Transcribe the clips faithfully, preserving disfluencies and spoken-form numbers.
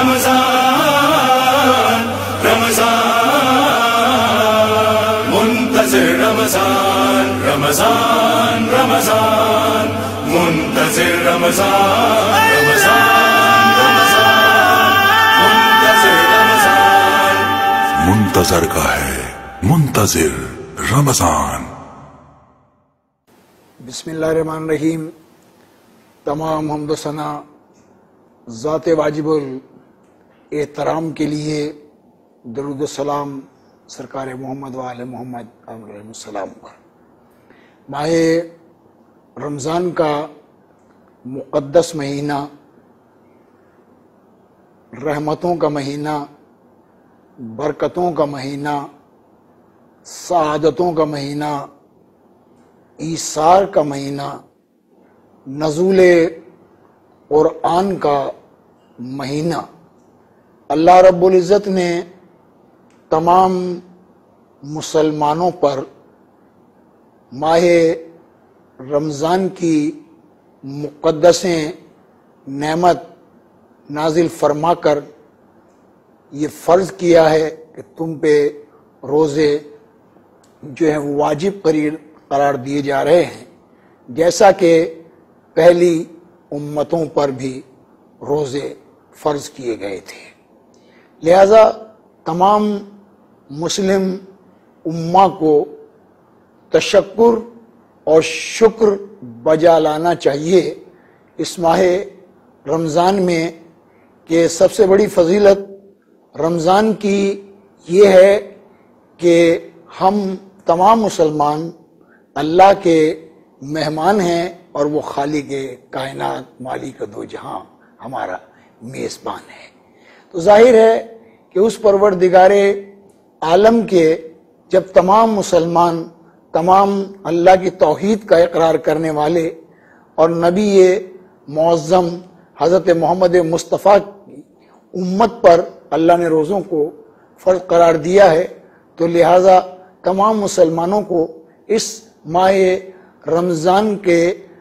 رمضان رمضان منتظر رمضان رمضان رمضان منتظر رمضان رمضان رمضان منتظر رمضان منتظر کا ہے منتظر رمضان۔ بسم اللہ الرحمن الرحیم۔ تمام حمد و ثنا ذات واجب الاحترام کے لیے، درود و سلام سرکار محمد و آل محمد علیہ السلام پر۔ ماہ رمضان کا مقدس مہینہ، رحمتوں کا مہینہ، برکتوں کا مہینہ، سعادتوں کا مہینہ، ایثار کا مہینہ، نزول قرآن کا مہینہ، اللہ رب العزت نے تمام مسلمانوں پر ماہ رمضان کی مقدس نعمت نازل فرما کر یہ فرض کیا ہے کہ تم پہ روزے جو ہیں وہ واجب قرار دیے جا رہے ہیں، جیسا کہ پہلی امتوں پر بھی روزے فرض کیے گئے تھے۔ لہذا تمام مسلم امہ کو تشکر اور شکر بجا لانا چاہیے اس ماہ رمضان میں، کہ سب سے بڑی فضیلت رمضان کی یہ ہے کہ ہم تمام مسلمان اللہ کے مہمان ہیں اور وہ خالق کائنات مالک دو جہاں ہمارا میزبان ہے۔ تو ظاہر ہے کہ اس پروردگار عالم کے جب تمام مسلمان، تمام اللہ کی توحید کا اقرار کرنے والے اور نبی معظم حضرت محمد مصطفیٰ کی امت پر اللہ نے روزوں کو فرض قرار دیا ہے، تو لہٰذا تمام مسلمانوں کو اس ماہ رمضان کے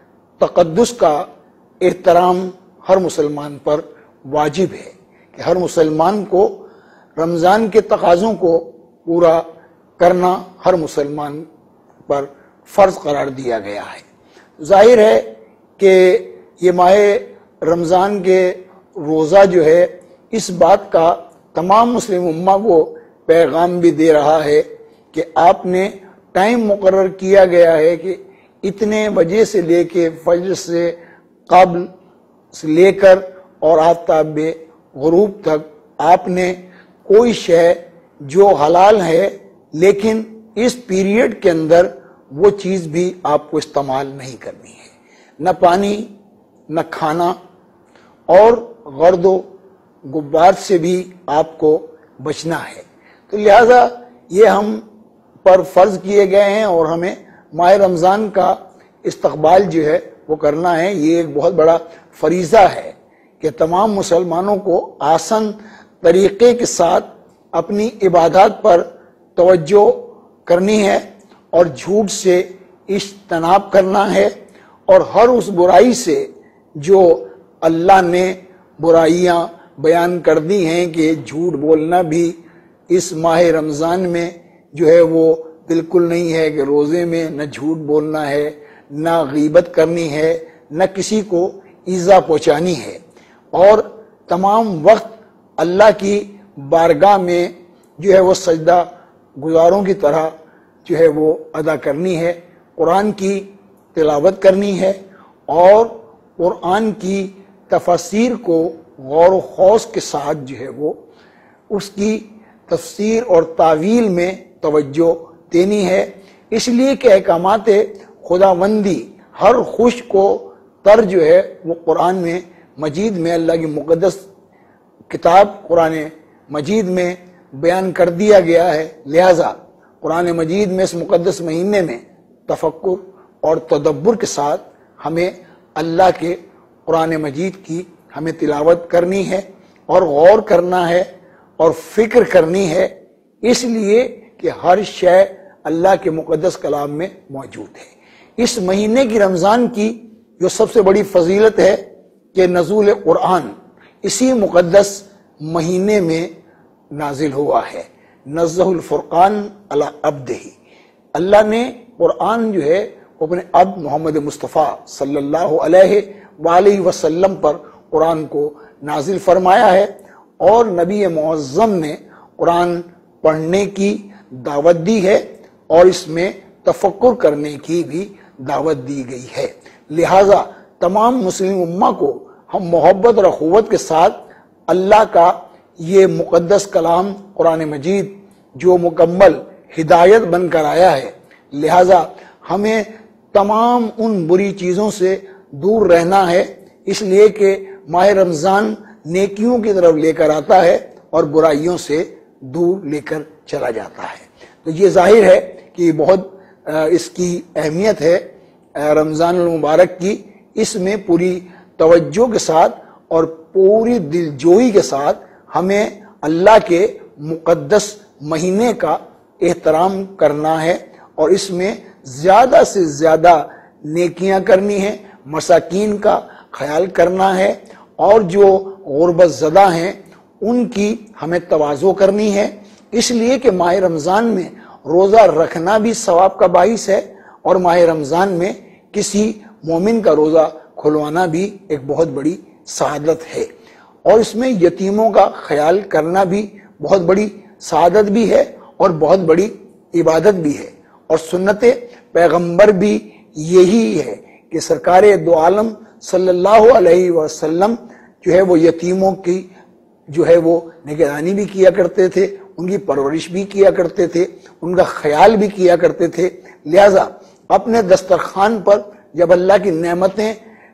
تقدس کا احترام ہر مسلمان پر واجب ہے، کہ ہر مسلمان کو رمضان کے تقاضوں کو پورا کرنا ہر مسلمان پر فرض قرار دیا گیا ہے۔ ظاہر ہے کہ یہ ماہ رمضان کے روزہ جو ہے اس بات کا تمام مسلم امہ کو پیغام بھی دے رہا ہے کہ آپ نے ٹائم مقرر کیا گیا ہے کہ اتنے بجے سے لے کے فجر سے قبل سے لے کر اور آفتاب غروب تک آپ نے کوئی شے جو حلال ہے لیکن اس پیریڈ کے اندر وہ چیز بھی آپ کو استعمال نہیں کرنی ہے، نہ پانی نہ کھانا، اور غرد و غبار سے بھی آپ کو بچنا ہے۔ تو لہذا یہ ہم پر فرض کیے گئے ہیں اور ہمیں ماہ رمضان کا استقبال جو ہے وہ کرنا ہے۔ یہ ایک بہت بڑا فریضہ ہے کہ تمام مسلمانوں کو آسان طریقے کے ساتھ اپنی عبادات پر توجہ کرنی ہے اور جھوٹ سے اجتناب کرنا ہے، اور ہر اس برائی سے جو اللہ نے برائیاں بیان کر دی ہیں کہ جھوٹ بولنا بھی اس ماہ رمضان میں جو ہے وہ بالکل نہیں ہے، کہ روزے میں نہ جھوٹ بولنا ہے، نہ غیبت کرنی ہے، نہ کسی کو ایذا پہنچانی ہے، اور تمام وقت اللہ کی بارگاہ میں جو ہے وہ سجدہ گزاروں کی طرح جو ہے وہ ادا کرنی ہے، قرآن کی تلاوت کرنی ہے، اور قرآن کی تفسیر کو غور و خوض کے ساتھ جو ہے وہ اس کی تفسیر اور تعویل میں توجہ دینی ہے، اس لیے کہ احکامات خداوندی ہر خوش کو تر جو ہے وہ قرآن میں مجید میں، اللہ کی مقدس کتاب قرآن مجید میں بیان کر دیا گیا ہے۔ لہذا قرآن مجید میں اس مقدس مہینے میں تفکر اور تدبر کے ساتھ ہمیں اللہ کے قرآن مجید کی ہمیں تلاوت کرنی ہے اور غور کرنا ہے اور فکر کرنی ہے، اس لیے کہ ہر شے اللہ کے مقدس کلام میں موجود ہے۔ اس مہینے کی رمضان کی جو سب سے بڑی فضیلت ہے کہ نزول قرآن اسی مقدس مہینے میں نازل ہوا ہے۔ نزہ الفرقان علی عبدہ، اللہ نے قرآن جو ہے وہ اپنے عبد محمد مصطفیٰ صلی اللہ علیہ وآلہ وسلم پر قرآن کو نازل فرمایا ہے، اور نبی معظم نے قرآن پڑھنے کی دعوت دی ہے اور اس میں تفکر کرنے کی بھی دعوت دی گئی ہے۔ لہٰذا تمام مسلم امہ کو ہم محبت اور اخوت کے ساتھ اللہ کا یہ مقدس کلام قرآن مجید جو مکمل ہدایت بن کر آیا ہے، لہٰذا ہمیں تمام ان بری چیزوں سے دور رہنا ہے، اس لیے کہ ماہ رمضان نیکیوں کی طرف لے کر آتا ہے اور برائیوں سے دور لے کر چلا جاتا ہے۔ تو یہ ظاہر ہے کہ یہ بہت اس کی اہمیت ہے رمضان المبارک کی، اس میں پوری توجہ کے ساتھ اور پوری دلجوئی کے ساتھ ہمیں اللہ کے مقدس مہینے کا احترام کرنا ہے اور اس میں زیادہ سے زیادہ نیکیاں کرنی ہیں، مساکین کا خیال کرنا ہے، اور جو غربت زدہ ہیں ان کی ہمیں تواضع کرنی ہے، اس لیے کہ ماہ رمضان میں روزہ رکھنا بھی ثواب کا باعث ہے، اور ماہ رمضان میں کسی مومن کا روزہ کھلوانا بھی ایک بہت بڑی سعادت ہے، اور اس میں یتیموں کا خیال کرنا بھی بہت بڑی سعادت بھی ہے اور بہت بڑی عبادت بھی ہے، اور سنت پیغمبر بھی یہی ہے کہ سرکار دو عالم صلی اللہ علیہ وسلم جو ہے وہ یتیموں کی جو ہے وہ نگرانی بھی کیا کرتے تھے، ان کی پرورش بھی کیا کرتے تھے، ان کا خیال بھی کیا کرتے تھے۔ لہٰذا اپنے دسترخوان پر جب اللہ کی نعمتیں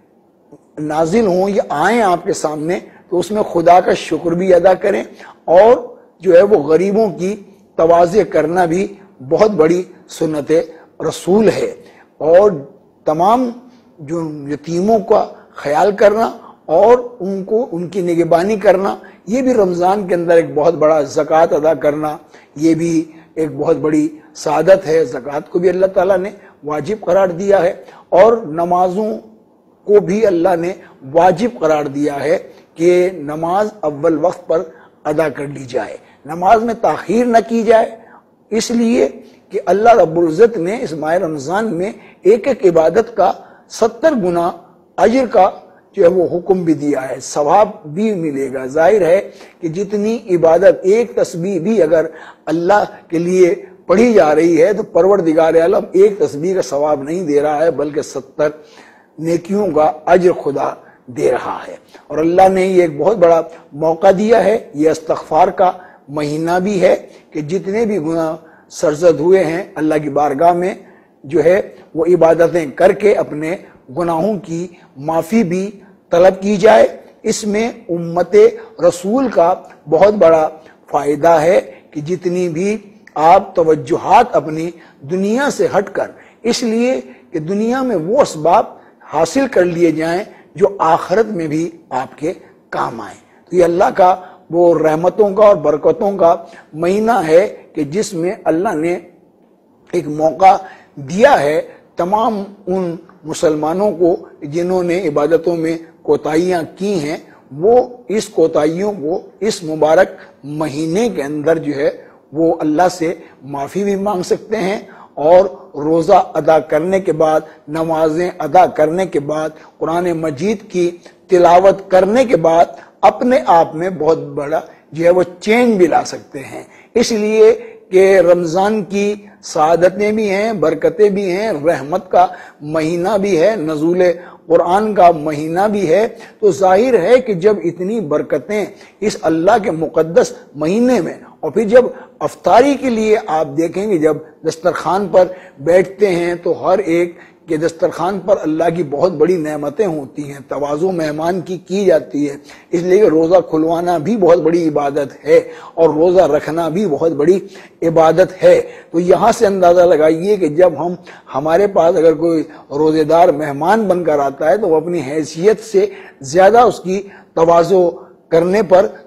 نازل ہوں یا آئیں آپ کے سامنے تو اس میں خدا کا شکر بھی ادا کریں، اور جو ہے وہ غریبوں کی تواضع کرنا بھی بہت بڑی سنت رسول ہے، اور تمام جو یتیموں کا خیال کرنا اور ان کو ان کی نگہبانی کرنا، یہ بھی رمضان کے اندر ایک بہت بڑا زکوٰۃ ادا کرنا، یہ بھی ایک بہت بڑی سعادت ہے۔ زکوٰۃ کو بھی اللہ تعالیٰ نے واجب قرار دیا ہے، اور نمازوں کو بھی اللہ نے واجب قرار دیا ہے کہ نماز اول وقت پر ادا کر لی جائے، نماز میں تاخیر نہ کی جائے، اس لیے کہ اللہ رب العزت نے اس ماہ رمضان میں ایک ایک عبادت کا ستر گنا اجر کا جو ہے وہ حکم بھی دیا ہے، ثواب بھی ملے گا۔ ظاہر ہے کہ جتنی عبادت، ایک تسبیح بھی اگر اللہ کے لیے پڑھی جا رہی ہے تو پروردگار عالم ایک تسبیح کا ثواب نہیں دے رہا ہے بلکہ ستر نیکیوں کا اجر خدا دے رہا ہے، اور اللہ نے یہ ایک بہت بڑا موقع دیا ہے۔ یہ استغفار کا مہینہ بھی ہے کہ جتنے بھی گناہ سرزد ہوئے ہیں اللہ کی بارگاہ میں جو ہے وہ عبادتیں کر کے اپنے گناہوں کی معافی بھی طلب کی جائے۔ اس میں امت رسول کا بہت بڑا فائدہ ہے کہ جتنی بھی آپ توجہات اپنی دنیا سے ہٹ کر، اس لیے کہ دنیا میں وہ اسباب حاصل کر لیے جائیں جو آخرت میں بھی آپ کے کام آئیں۔ تو یہ اللہ کا وہ رحمتوں کا اور برکتوں کا مہینہ ہے کہ جس میں اللہ نے ایک موقع دیا ہے تمام ان مسلمانوں کو جنہوں نے عبادتوں میں کوتاہیاں کی ہیں، وہ اس کوتاہیوں کو اس مبارک مہینے کے اندر جو ہے وہ اللہ سے معافی بھی مانگ سکتے ہیں، اور روزہ ادا کرنے کے بعد، نمازیں ادا کرنے کے بعد، قرآن مجید کی تلاوت کرنے کے بعد اپنے آپ میں بہت بڑا جو ہے وہ چینج بھی لا سکتے ہیں۔ اس لیے کہ رمضان کی سعادتیں بھی ہیں، برکتیں بھی ہیں، رحمت کا مہینہ بھی ہے، نزول قرآن کا مہینہ بھی ہے، تو ظاہر ہے کہ جب اتنی برکتیں اس اللہ کے مقدس مہینے میں، اور پھر جب افطاری کے لیے آپ دیکھیں گے جب دسترخوان پر بیٹھتے ہیں تو ہر ایک کے دسترخوان پر اللہ کی بہت بڑی نعمتیں ہوتی ہیں، تواضع مہمان کی کی جاتی ہے، اس لیے کہ روزہ کھلوانا بھی بہت بڑی عبادت ہے اور روزہ رکھنا بھی بہت بڑی عبادت ہے۔ تو یہاں سے اندازہ لگائیے کہ جب ہم ہمارے پاس اگر کوئی روزے دار مہمان بن کر آتا ہے تو وہ اپنی حیثیت سے زیادہ اس کی تواضع کرنے پر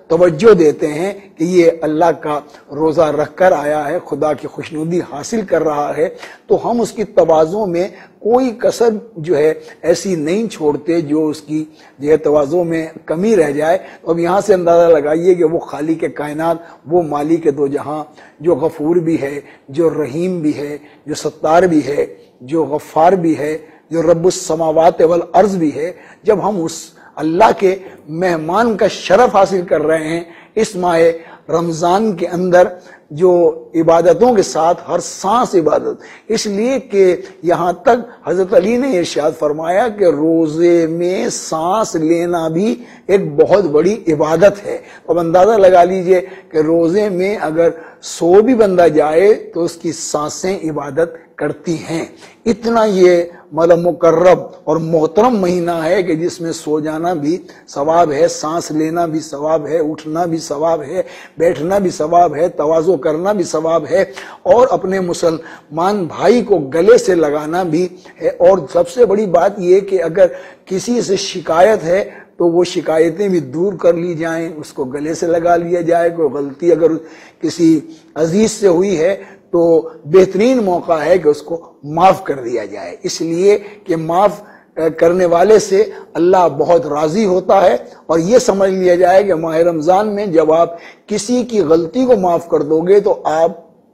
توجہ دیتے ہیں کہ یہ اللہ کا روزہ رکھ کر آیا ہے، خدا کی خوشنودی حاصل کر رہا ہے، تو ہم اس کی تواضع میں کوئی کسر جو ہے ایسی نہیں چھوڑتے جو اس کی جو ہے تواضع میں کمی رہ جائے۔ تو اب یہاں سے اندازہ لگائیے کہ وہ خالق کائنات، وہ مالک دو جہاں، جو غفور بھی ہے، جو رحیم بھی ہے، جو ستار بھی ہے، جو غفار بھی ہے، جو رب السماوات والارض بھی ہے، جب ہم اس اللہ کے مہمان کا شرف حاصل کر رہے ہیں اس ماہ رمضان کے اندر، جو عبادتوں کے ساتھ ہر سانس عبادت، اس لیے کہ یہاں تک حضرت علی نے ارشاد فرمایا کہ روزے میں سانس لینا بھی ایک بہت بڑی عبادت ہے۔ اب اندازہ لگا لیجئے کہ روزے میں اگر سو بھی بندہ جائے تو اس کی سانسیں عبادت کرتی ہیں۔ اتنا یہ مطلب مقرب اور محترم مہینہ ہے کہ جس میں سو جانا بھی ثواب ہے، سانس لینا بھی ثواب ہے، اٹھنا بھی ثواب ہے، بیٹھنا بھی ثواب ہے، تواضع کرنا بھی ثواب ہے، اور اپنے مسلمان بھائی کو گلے سے لگانا بھی ہے۔ اور سب سے بڑی بات یہ کہ اگر کسی سے شکایت ہے تو وہ شکایتیں بھی دور کر لی جائیں، اس کو گلے سے لگا لیا جائے۔ کوئی غلطی اگر کسی عزیز سے ہوئی ہے تو بہترین موقع ہے کہ اس کو معاف کر دیا جائے، اس لیے کہ معاف کرنے والے سے اللہ بہت راضی ہوتا ہے۔ اور یہ سمجھ لیا جائے کہ ماہ رمضان میں جب آپ کسی کی غلطی کو معاف کر دو گے تو آپ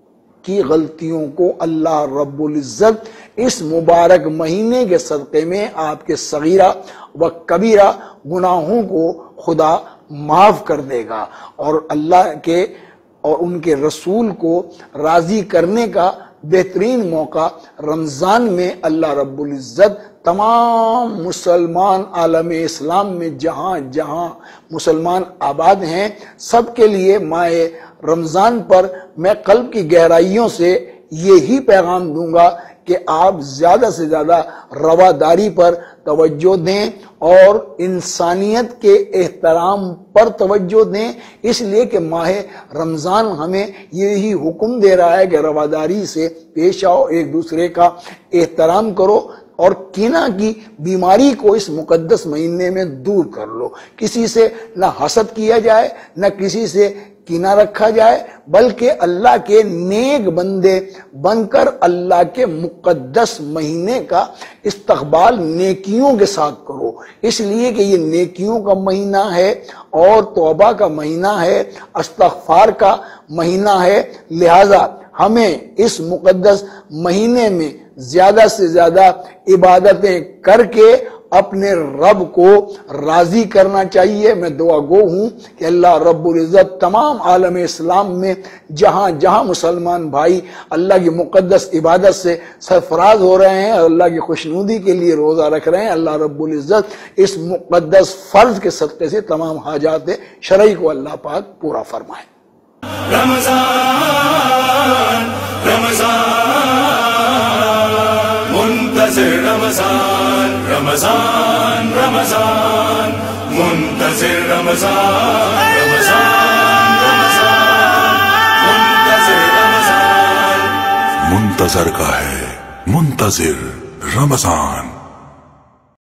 کی غلطیوں کو اللہ رب العزت اس مبارک مہینے کے صدقے میں آپ کے صغیرہ و کبیرہ گناہوں کو خدا معاف کر دے گا، اور اللہ کے اور ان کے رسول کو راضی کرنے کا بہترین موقع رمضان میں اللہ رب العزت تمام مسلمان عالم اسلام میں جہاں جہاں مسلمان آباد ہیں سب کے لیے ماہ رمضان پر میں قلب کی گہرائیوں سے یہی پیغام دوں گا کہ آپ زیادہ سے زیادہ رواداری پر توجہ دیں اور انسانیت کے احترام پر توجہ دیں، اس لیے کہ ماہ رمضان ہمیں یہی حکم دے رہا ہے کہ رواداری سے پیش آؤ، ایک دوسرے کا احترام کرو اور کینہ کی بیماری کو اس مقدس مہینے میں دور کر لو۔ کسی سے نہ حسد کیا جائے، نہ کسی سے کینہ رکھا جائے، بلکہ اللہ کے نیک بندے بن کر اللہ کے مقدس مہینے کا استقبال نیکیوں کے ساتھ کرو، اس لیے کہ یہ نیکیوں کا مہینہ ہے اور توبہ کا مہینہ ہے، استغفار کا مہینہ ہے۔ لہذا ہمیں اس مقدس مہینے میں زیادہ سے زیادہ عبادتیں کر کے اپنے رب کو راضی کرنا چاہیے۔ میں دعا گو ہوں کہ اللہ رب العزت تمام عالم اسلام میں جہاں جہاں مسلمان بھائی اللہ کی مقدس عبادت سے سرفراز ہو رہے ہیں اور اللہ کی خوشنودی کے لیے روزہ رکھ رہے ہیں، اللہ رب العزت اس مقدس فرض کے صدقے سے تمام حاجات شرعی کو اللہ پاک پورا فرمائے۔ رمضان رمضان منتظر رمضان رمضان رمضان منتظر رمضان رمضان رمضان منتظر رمضان منتظر کا ہے منتظر رمضان۔